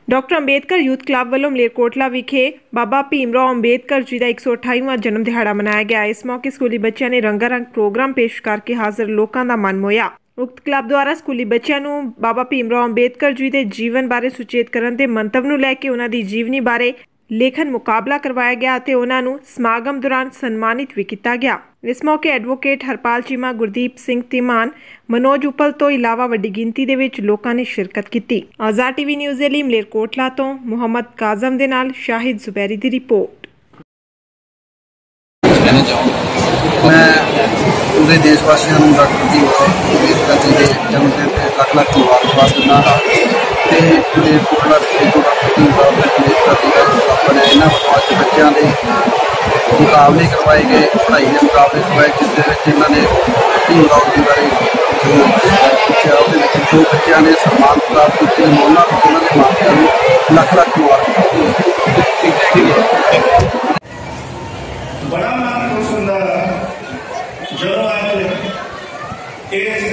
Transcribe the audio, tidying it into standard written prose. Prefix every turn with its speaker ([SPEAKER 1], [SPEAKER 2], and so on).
[SPEAKER 1] Doctor Ambedkar youth club वालों मलेरकोटला विखे बाबा भीम राव अंबेडकर जी का 128वां जन्म दिहाड़ा मनाया गया। इस मौके स्कूली बच्चों ने रंगारंग प्रोग्राम पेश करके हाजिर लोगों का मन मोया। उक्त क्लब द्वारा स्कूली बच्चों को बाबा भीम राव अंबेडकर जी के जीवन बारे सुचेत करने के मंतव नूं लैके उन्हां दी जीवनी बारे लेखन मुकाबला करवाया गया ते उन्हां नूं समागम दौरान सन्मानित भी किया गया। इस मौके एडवोकेट हरपाल चीमा, गुरदीप सिंह धीमान, मनोज उपल तो इलावा वड्डी गिनती दे विच लोकां ने शिरकत की। आज़ाद टीवी न्यूज़ दे लई मलेरकोटला तो मुहम्मद काजम दे नाल शाहिद जुबैरी दी रिपोर्ट।
[SPEAKER 2] मैं पूरे देशवासियों को डॉक्टर भीम राव अंबेडकर जी के जन्मदिन पर लख लख मुबारकबाद दिंदा ते पूरे कोटला विखे जो डॉक्टर भीम राव अंबेडकर जी का अपने इन्हां अज बच्चों के मुकाबले करवाए गए, पढ़ाई के मुकाबले करवाए जिस इन्होंने भीम राव जी बारे पूछा जो बच्चों ने सम्मान प्राप्त किए उन्होंने मापिया लख लख मुबारकबाद।
[SPEAKER 3] बड़ा मन खुश होंदा जो अज इस